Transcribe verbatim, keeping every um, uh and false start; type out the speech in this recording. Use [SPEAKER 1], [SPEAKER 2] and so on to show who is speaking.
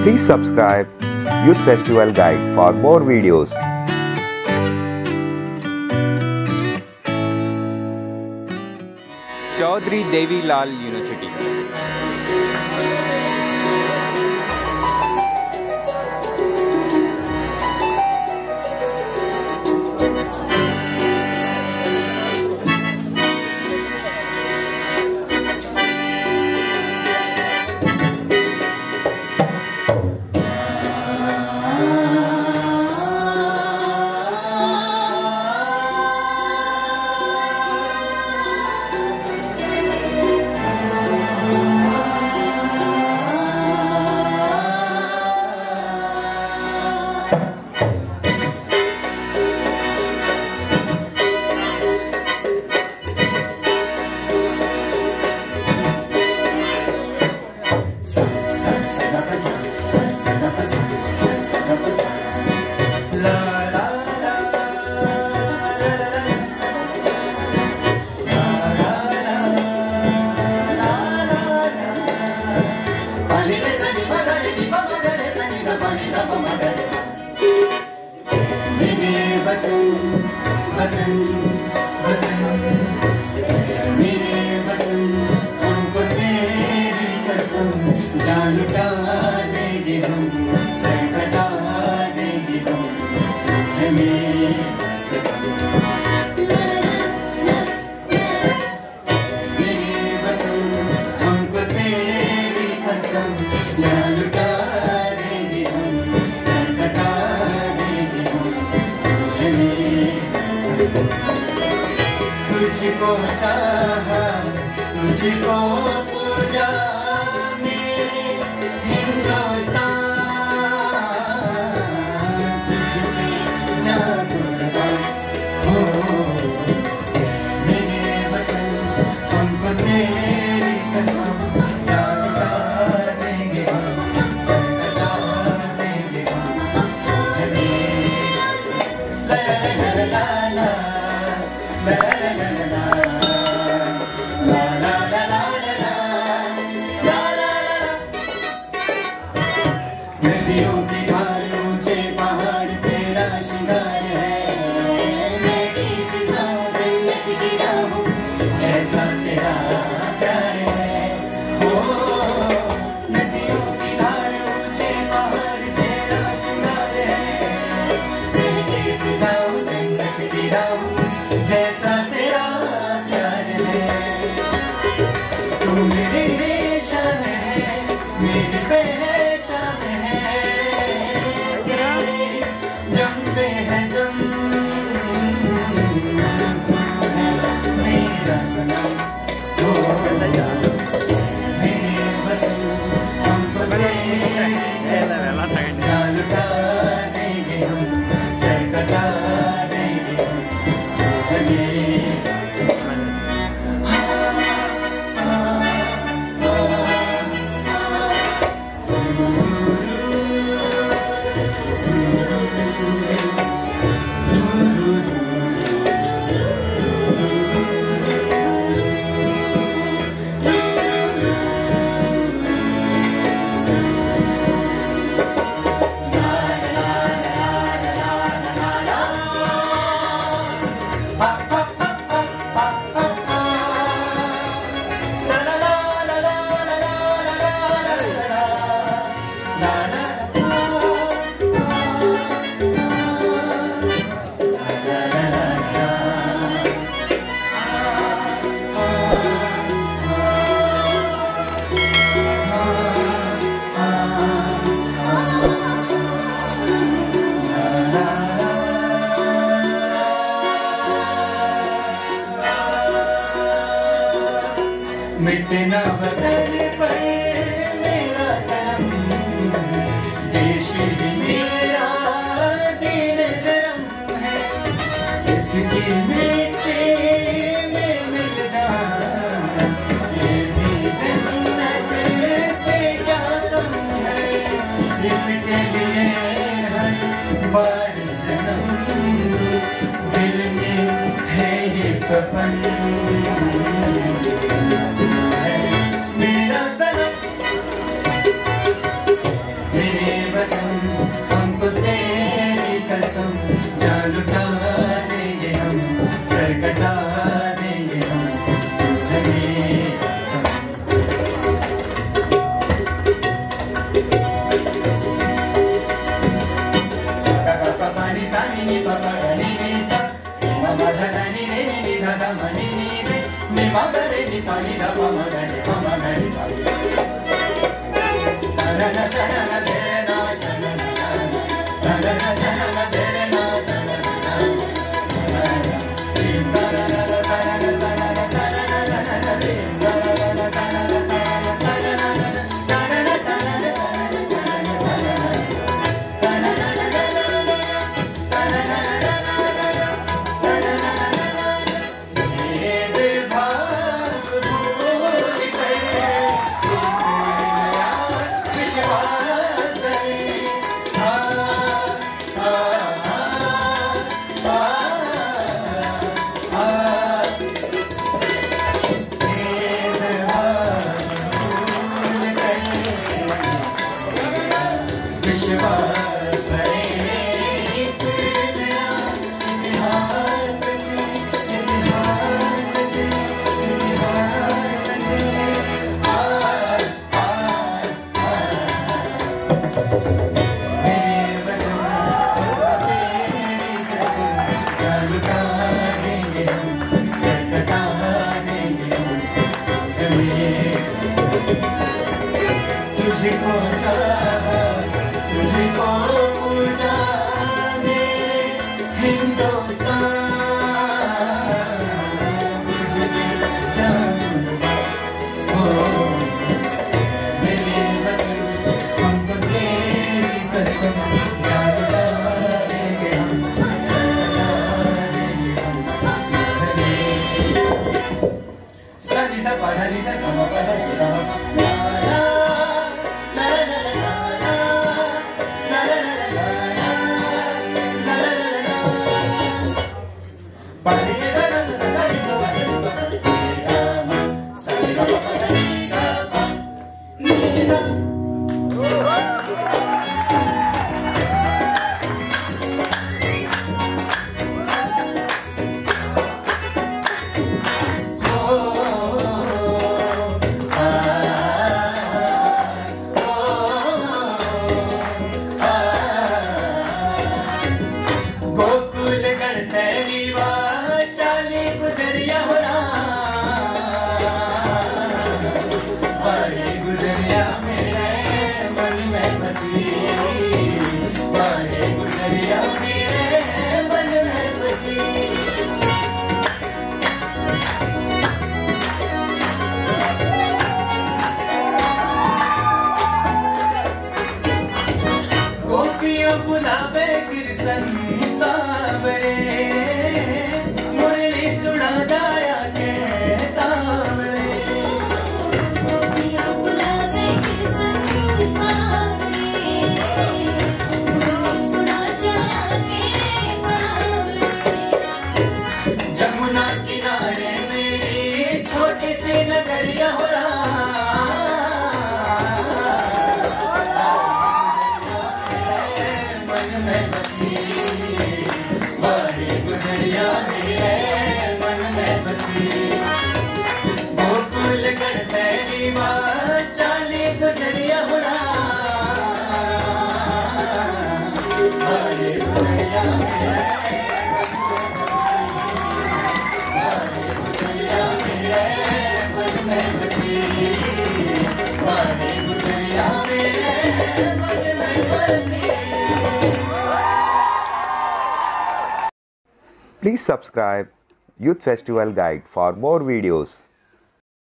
[SPEAKER 1] Please subscribe Youth Festival Guide for more videos. Chaudhary Devi Lal University.
[SPEAKER 2] तुझको चाहा, तुझको पूजा मेरे हिंदुस्तान, तुझ पे जागरूकता हो मेरे वतन, हमको तेरी कसम जान लगा देंगे हम, सर कटा देंगे हम, ला ला ला ला ला नदियों के धार ऊंचे पहाड़ तेरा श्रृंगार है, मेरी फिजाओं जन्नत की राहों जैसा तेरा प्यार है। ओ नदियों की धार ऊंचे पहाड़ तेरा श्रृंगार है, मेरी फिजाओं जन्नत की राहों जैसा तेरा प्यार है। तू मेरी शान है, मेरी पहचान है, तेरे दम से है दम, मेरा सनम हो मेरे वतन, हमको तेरी जान लुटा देंगे हम, सर कटा देंगे हम, मिटना वतन पर मेरा कलम, देश ही मेरा दीन धर्म है, इसकी मिट्टी में मिल जाना ये भी जन्नत से क्या कम है, इसके लिए हर बार जन्म दिल में है ये सपन, मेरा सनम मेरे धा धा म नि नि रे नि म ग रे नि प नि ध प म ग रे प म ग रे सा ता रा रा ता रा रा दे रे ना ता रा रा ता रा रा ता रा रा दे रे ना ता रा रा ता रा रा रा ता रा रा ता रा रा ता रा रा ता रा रा रे ता रा रा ता रा रा ता रा रा ता रा रा ता रा रा ता रा रा तुझको चाहा तुझको पूजा मेरे हिंदुस्तान तुझे जानूंगा हो मेरे वतन हमको तेरी कसम जान डालेंगे हम सदा डालेंगे हम सा नि सा पा धा नि सा ग म प ध नि ध प बुलावे कृष्ण सावरे मुरली सुना जाया के तावरे बुलावे कृष्ण सावरे मुरली सुना जाया के तावरे जमुना किनारे मेरी छोटी सी नगरिया हो रहा
[SPEAKER 1] Please subscribe Youth Festival Guide for more videos.